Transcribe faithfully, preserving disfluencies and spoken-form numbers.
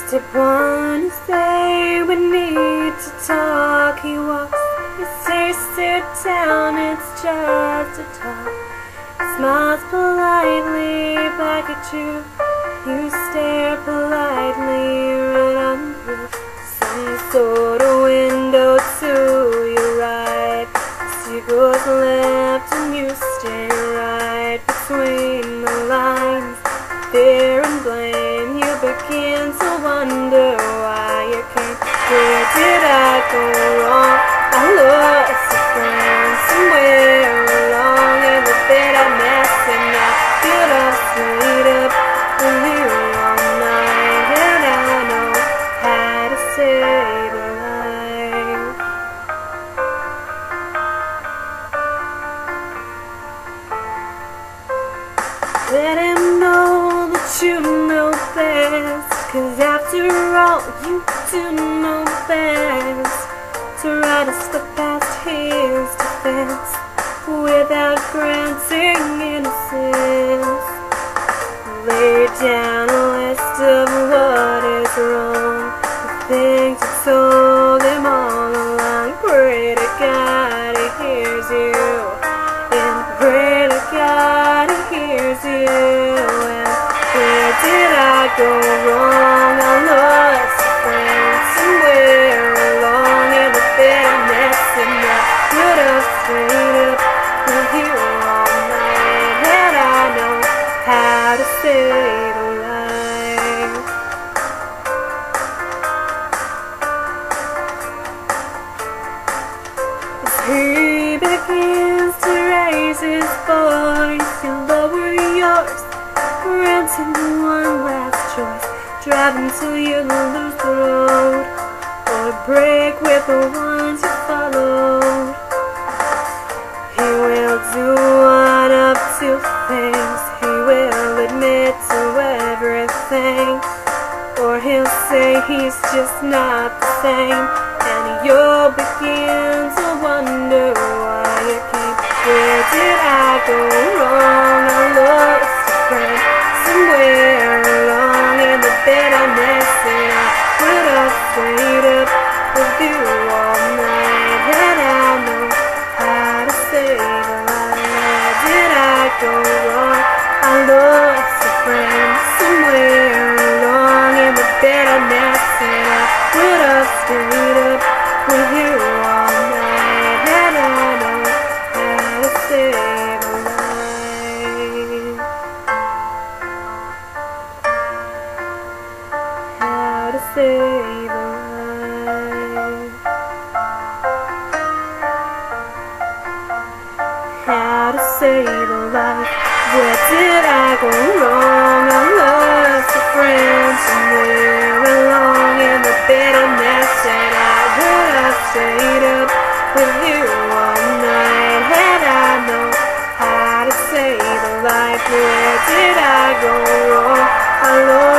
Step one is say we need to talk. He walks, he says sit down, it's just a talk. He smiles politely back at you. You stare politely right on through some sort of window to your right. She goes left and you stay right between the lines. Fear and blame, you begin to wonder why you came. Where did I go wrong? I lost a friend somewhere along in the bed I messed, and I could have stayed up with you all night, and I know how to save a life. Let him know that you know best, 'cause after all you do know best. To try to slip past his defense without granting innocence. Lay down a list of what is wrong, the things you told him all along. Pray to God he hears you, and pray to God he hears you. And where did I go wrong? I lost a friend somewhere along in the bitterness, and I could have stayed up with you all night, and I know how to save a life. As he begins to raise his voice, you lower yours, granting one last choice. Drive until you lose the road, or break with the ones you followed. He will do one of two things. He will admit to everything, or he'll say he's just not the same, and you'll begin to wonder why you came. Where did I go wrong? I lost a friend somewhere along in the bitterness, and I could have stayed up with you all night, and I know how to save a life. Where did I go wrong? I lost a friend somewhere along in the bitterness, and I could have stayed up with you all night, and I know how to save a life. How to save a life. How to save a life. Where did I go wrong? I lost a friend somewhere along in the bitterness, and I would have stayed up with you all night, and I know how to save a life. Where did I go wrong? I lost